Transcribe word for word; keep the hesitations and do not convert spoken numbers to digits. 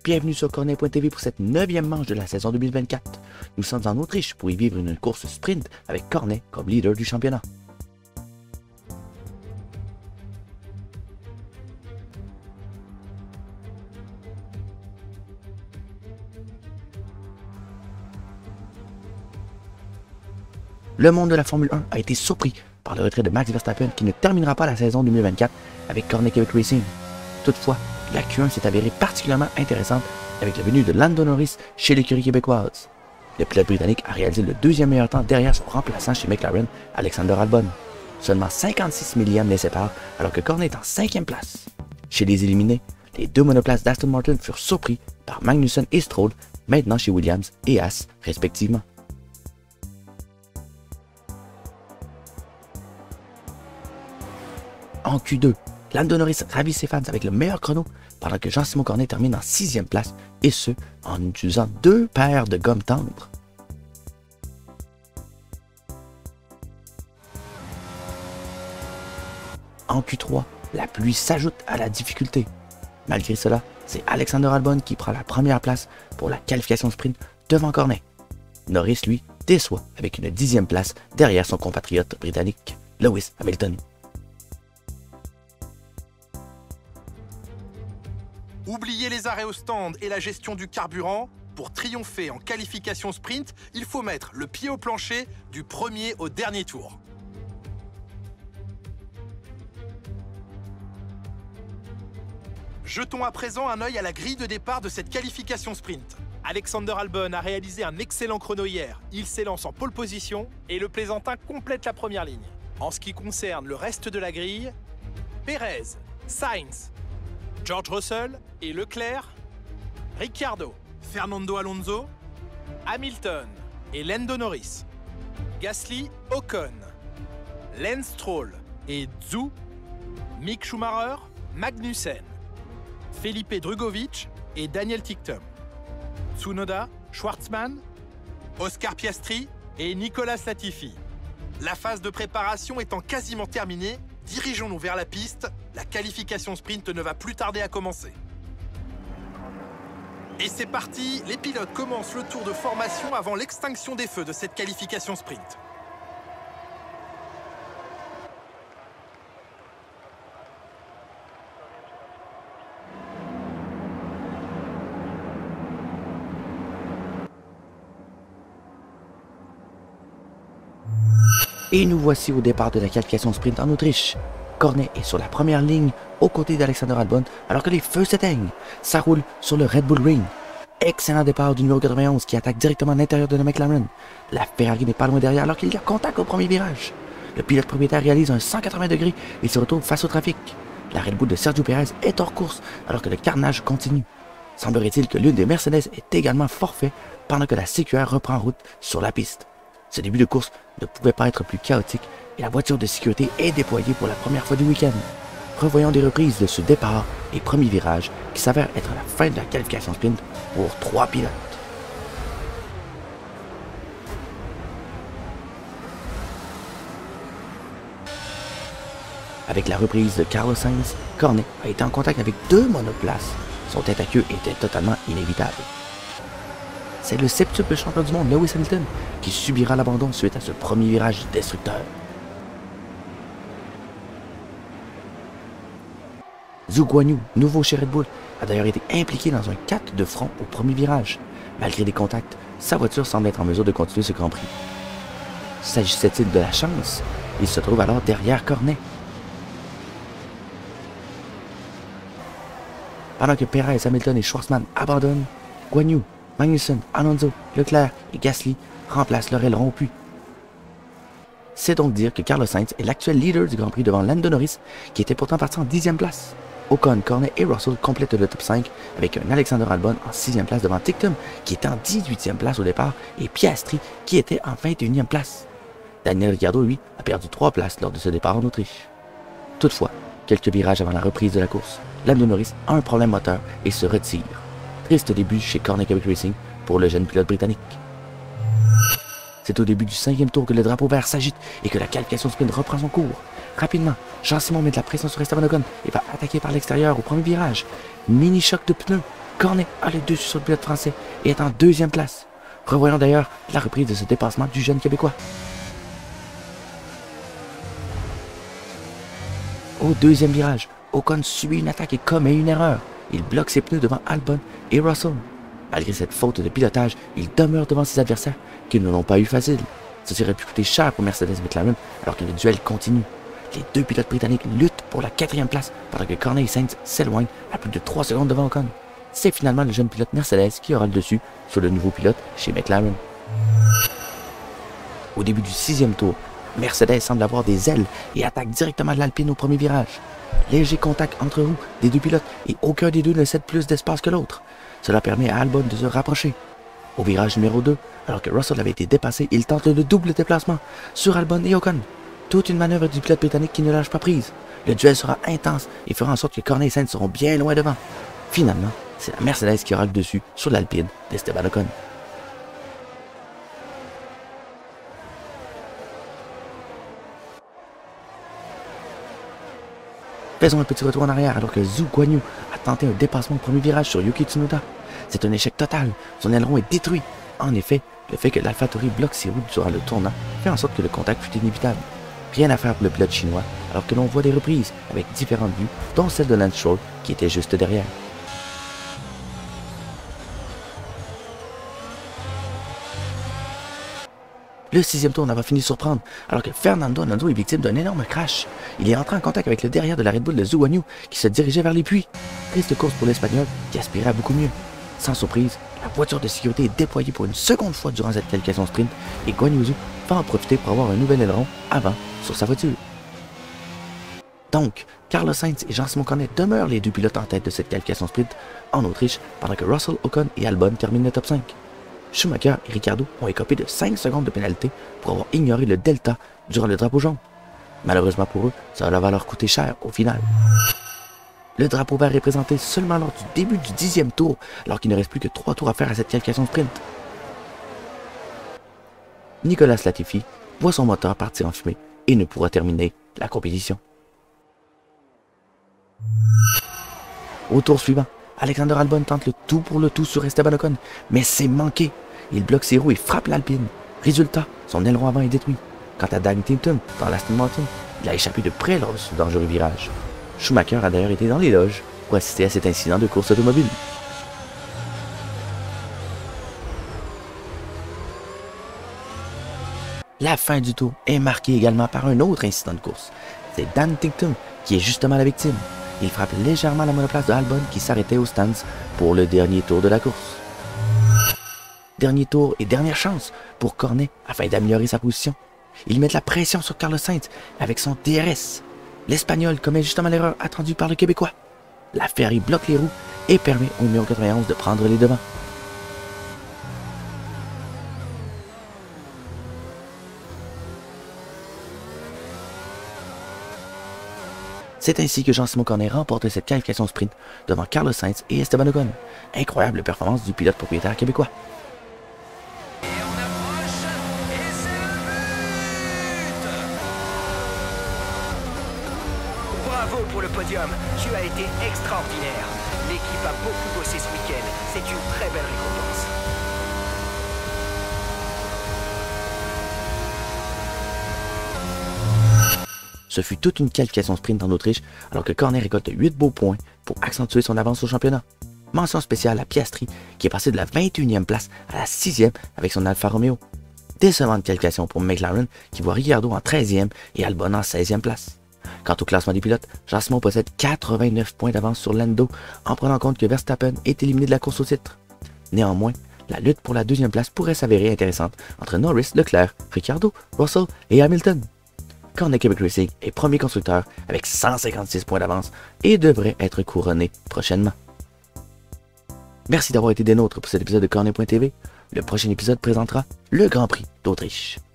bienvenue sur Cornet point T V pour cette neuvième manche de la saison deux mille vingt-quatre. Nous sommes en Autriche pour y vivre une course sprint avec Cornet comme leader du championnat. Le monde de la Formule un a été surpris par le retrait de Max Verstappen qui ne terminera pas la saison deux mille vingt-quatre avec Cornet Québec Racing. Toutefois, la Q un s'est avérée particulièrement intéressante avec la venue de Lando Norris chez l'écurie québécoise. Le pilote britannique a réalisé le deuxième meilleur temps derrière son remplaçant chez McLaren, Alexander Albon. Seulement cinquante-six millièmes les séparent alors que Cornet est en cinquième place. Chez les éliminés, les deux monoplaces d'Aston Martin furent surpris par Magnussen et Stroll, maintenant chez Williams et Haas respectivement. En Q deux, Lando Norris ravit ses fans avec le meilleur chrono pendant que Jean-Simon Cornet termine en sixième place et ce, en utilisant deux paires de gomme tendre. En Q trois, la pluie s'ajoute à la difficulté. Malgré cela, c'est Alexander Albon qui prend la première place pour la qualification sprint devant Cornet. Norris, lui, déçoit avec une dixième place derrière son compatriote britannique, Lewis Hamilton. Oubliez les arrêts au stand et la gestion du carburant. Pour triompher en qualification sprint, il faut mettre le pied au plancher du premier au dernier tour. Jetons à présent un œil à la grille de départ de cette qualification sprint. Alexander Albon a réalisé un excellent chrono hier. Il s'élance en pole position et le plaisantin complète la première ligne. En ce qui concerne le reste de la grille, Perez, Sainz, George Russell et Leclerc, Ricciardo, Fernando Alonso, Hamilton et Lando Norris, Gasly, Ocon, Lance Stroll et Zhou, Mick Schumacher, Magnussen, Felipe Drugovich et Daniel Ticktum, Tsunoda, Schwartzman, Oscar Piastri et Nicolas Latifi. La phase de préparation étant quasiment terminée, dirigeons-nous vers la piste. La qualification sprint ne va plus tarder à commencer. Et c'est parti, les pilotes commencent le tour de formation avant l'extinction des feux de cette qualification sprint. Et nous voici au départ de la qualification sprint en Autriche. Cornet est sur la première ligne aux côtés d'Alexander Albon alors que les feux s'éteignent. Ça roule sur le Red Bull Ring. Excellent départ du numéro quatre-vingt-onze qui attaque directement à l'intérieur de la McLaren. La Ferrari n'est pas loin derrière alors qu'il y a contact au premier virage. Le pilote propriétaire réalise un cent quatre-vingts degrés et se retrouve face au trafic. La Red Bull de Sergio Pérez est hors course alors que le carnage continue. Semblerait-il que l'une des Mercedes est également forfait pendant que la C Q R reprend route sur la piste. Ce début de course ne pouvait pas être plus chaotique et la voiture de sécurité est déployée pour la première fois du week-end. Revoyons des reprises de ce départ et premier virage qui s'avère être la fin de la qualification sprint pour trois pilotes. Avec la reprise de Carlos Sainz, Cornet a été en contact avec deux monoplaces. Son tête à queue était totalement inévitable. C'est le septuple champion du monde, Lewis Hamilton, qui subira l'abandon suite à ce premier virage destructeur. Zhou Guanyu, nouveau chez Red Bull, a d'ailleurs été impliqué dans un quatre de front au premier virage. Malgré des contacts, sa voiture semble être en mesure de continuer ce Grand Prix. S'agissait-il de la chance? Il se trouve alors derrière Cornet. Pendant que Perez, Hamilton et Schwartzman abandonnent, Guanyu, Magnussen, Alonso, Leclerc et Gasly remplacent leur aileron au puits. C'est donc dire que Carlos Sainz est l'actuel leader du Grand Prix devant Lando Norris, qui était pourtant parti en dixième place. Ocon, Cornet et Russell complètent le top cinq avec un Alexander Albon en sixième place devant Ticktum, qui était en dix-huitième place au départ, et Piastri, qui était en vingt et unième place. Daniel Ricciardo, lui, a perdu trois places lors de ce départ en Autriche. Toutefois, quelques virages avant la reprise de la course, Lando Norris a un problème moteur et se retire. Triste début chez Cornet Québec Racing pour le jeune pilote britannique. C'est au début du cinquième tour que le drapeau vert s'agite et que la qualification sprint reprend son cours. Rapidement, Jean-Simon met de la pression sur Esteban Ocon et va attaquer par l'extérieur au premier virage. Mini choc de pneus. Cornet a le dessus sur le pilote français et est en deuxième place. Revoyons d'ailleurs la reprise de ce dépassement du jeune Québécois. Au deuxième virage, Ocon subit une attaque et commet une erreur. Il bloque ses pneus devant Albon et Russell. Malgré cette faute de pilotage, il demeure devant ses adversaires qui ne l'ont pas eu facile. Ceci aurait pu coûter cher pour Mercedes-McLaren alors que le duel continue. Les deux pilotes britanniques luttent pour la quatrième place pendant que Cornet et Sainz s'éloignent à plus de trois secondes devant Ocon. C'est finalement le jeune pilote Mercedes qui aura le dessus sur le nouveau pilote chez McLaren. Au début du sixième tour, Mercedes semble avoir des ailes et attaque directement l'Alpine au premier virage. Léger contact entre roues des deux pilotes et aucun des deux ne cède plus d'espace que l'autre. Cela permet à Albon de se rapprocher. Au virage numéro deux, alors que Russell avait été dépassé, il tente le double déplacement sur Albon et Ocon. Toute une manœuvre du pilote britannique qui ne lâche pas prise. Le duel sera intense et fera en sorte que Cornet et Sainz seront bien loin devant. Finalement, c'est la Mercedes qui aura le dessus sur l'Alpine d'Esteban Ocon. Faisons un petit retour en arrière alors que Zhou Guanyu a tenté un dépassement au premier virage sur Yuki Tsunoda. C'est un échec total, son aileron est détruit. En effet, le fait que l'AlphaTauri bloque ses roues durant le tournant fait en sorte que le contact fut inévitable. Rien à faire pour le pilote chinois alors que l'on voit des reprises avec différentes vues, dont celle de Lance Stroll qui était juste derrière. Le sixième tour n'a pas fini de surprendre, alors que Fernando Alonso est victime d'un énorme crash. Il est entré en contact avec le derrière de la Red Bull de Zhou Guanyu qui se dirigeait vers les puits. Triste course pour l'Espagnol qui aspirait à beaucoup mieux. Sans surprise, la voiture de sécurité est déployée pour une seconde fois durant cette qualification sprint et Guanyu Zhou va en profiter pour avoir un nouvel aileron avant sur sa voiture. Donc, Carlos Sainz et Jean-Simon Cornet demeurent les deux pilotes en tête de cette qualification sprint en Autriche pendant que Russell, Ocon et Albon terminent le top cinq. Schumacher et Ricciardo ont écopé de cinq secondes de pénalité pour avoir ignoré le delta durant le drapeau jaune. Malheureusement pour eux, ça va leur coûter cher au final. Le drapeau vert est présenté seulement lors du début du dixième tour, alors qu'il ne reste plus que trois tours à faire à cette qualification sprint. Nicolas Latifi voit son moteur partir en fumée et ne pourra terminer la compétition. Au tour suivant, Alexander Albon tente le tout pour le tout sur Esteban Ocon, mais c'est manqué. Il bloque ses roues et frappe l'Alpine. Résultat, son aileron avant est détruit. Quant à Danny Tinton, dans l'Aston Martin, il a échappé de près lors de ce dangereux virage. Schumacher a d'ailleurs été dans les loges pour assister à cet incident de course automobile. La fin du tour est marquée également par un autre incident de course. C'est Dan Tinktum qui est justement la victime. Il frappe légèrement la monoplace de Albon qui s'arrêtait aux stands pour le dernier tour de la course. Dernier tour et dernière chance pour Cornet afin d'améliorer sa position. Il met de la pression sur Carlos Sainz avec son D R S. L'Espagnol commet justement l'erreur attendue par le Québécois. La Ferrari bloque les roues et permet au numéro quatre-vingt-onze de prendre les devants. C'est ainsi que Jean-Simon Cornet remporte cette qualification sprint devant Carlos Sainz et Esteban Ocon. Incroyable performance du pilote propriétaire québécois. Et on approche, et c'est le but! Bravo pour le podium, tu as été extraordinaire. L'équipe a beaucoup bossé ce week-end, c'est une très belle récompense. Ce fut toute une qualification sprint en Autriche, alors que Cornet récolte huit beaux points pour accentuer son avance au championnat. Mention spéciale à Piastri, qui est passé de la vingt et unième place à la sixième avec son Alfa Romeo. Décevante qualification pour McLaren, qui voit Ricciardo en treizième et Albon en seizième place. Quant au classement des pilotes, Jean-Simon possède quatre-vingt-neuf points d'avance sur Lando, en prenant compte que Verstappen est éliminé de la course au titre. Néanmoins, la lutte pour la deuxième place pourrait s'avérer intéressante entre Norris, Leclerc, Ricciardo, Russell et Hamilton. Cornet Québec Racing est premier constructeur avec cent cinquante-six points d'avance et devrait être couronné prochainement. Merci d'avoir été des nôtres pour cet épisode de Cornet point T V. Le prochain épisode présentera le Grand Prix d'Autriche.